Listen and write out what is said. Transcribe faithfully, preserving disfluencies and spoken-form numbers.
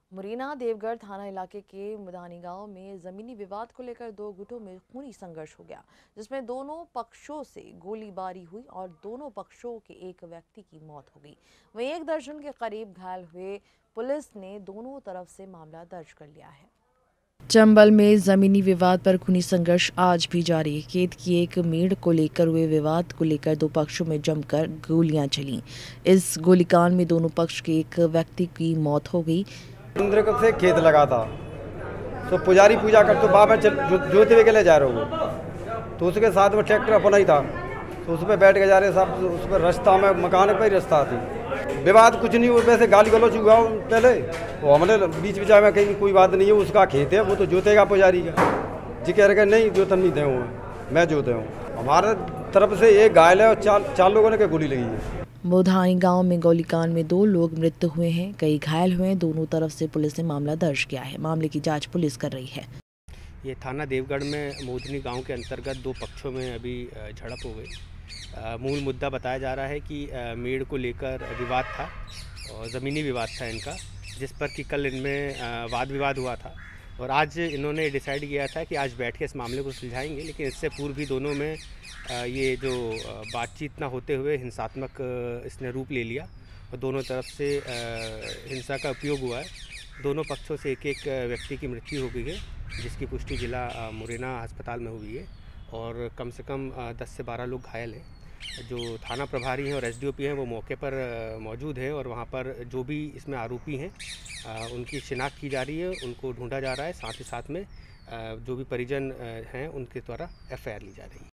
मुरैना देवगढ़ थाना इलाके के मुदानी गांव में जमीनी विवाद को लेकर दो गुटों में खूनी संघर्ष हो गया, जिसमें दोनों पक्षों से गोलीबारी हुई और दोनों पक्षों के एक व्यक्ति की मौत हो गई। वहीं एक दर्जन के करीब घायल हुए। पुलिस ने दोनों तरफ से मामला दर्ज कर लिया है। चंबल में जमीनी विवाद पर खूनी संघर्ष आज भी जारी है। खेत की एक मेड़ को लेकर हुए विवाद को लेकर दो पक्षों में जमकर गोलियां चली। इस गोलीकांड में दोनों पक्ष के एक व्यक्ति की मौत हो गई। इंद्र कब से खेत लगा था तो पुजारी पूजा कर तो बाबा जोते हुए के ले जा रहे हो, तो उसके साथ में ट्रैक्टर अपना ही था, तो उस पर बैठ के जा रहे साहब। उस पर रास्ता में मकान पर ही रास्ता थी। विवाद कुछ नहीं हुआ, वैसे गाली गलौज हुआ पहले, वो हमने बीच बीच में कहीं कोई बात नहीं है, उसका खेत है, वो तो जोतेगा पुजारी का। जी कह रहे नहीं जोतन नहीं दे हूँ, मैं जोते हूँ। हमारे तरफ से एक घायल है और चार चार लोगों ने गोली लगी है। मुदानी गांव में गोलीकांड में दो लोग मृत्यु हुए हैं, कई घायल हुए हैं। दोनों तरफ से पुलिस ने मामला दर्ज किया है। मामले की जांच पुलिस कर रही है। ये थाना देवगढ़ में मोदनी गांव के अंतर्गत दो पक्षों में अभी झड़प हो गई। मूल मुद्दा बताया जा रहा है कि मेड़ को लेकर विवाद था और ज़मीनी विवाद था इनका, जिस पर कि कल इनमें वाद विवाद हुआ था और आज इन्होंने डिसाइड किया था कि आज बैठ के इस मामले को सुलझाएंगे। लेकिन इससे पूर्व भी दोनों में ये जो बातचीत ना होते हुए हिंसात्मक इसने रूप ले लिया और दोनों तरफ से हिंसा का उपयोग हुआ है। दोनों पक्षों से एक एक व्यक्ति की मृत्यु हो गई है, जिसकी पुष्टि जिला मुरैना अस्पताल में हुई है और कम से कम दस से बारह लोग घायल हैं। जो थाना प्रभारी हैं और एसडीओपी हैं वो मौके पर मौजूद हैं और वहाँ पर जो भी इसमें आरोपी हैं उनकी शिनाख्त की जा रही है, उनको ढूंढा जा रहा है। साथ ही साथ में जो भी परिजन हैं उनके द्वारा एफ आई आर ली जा रही है।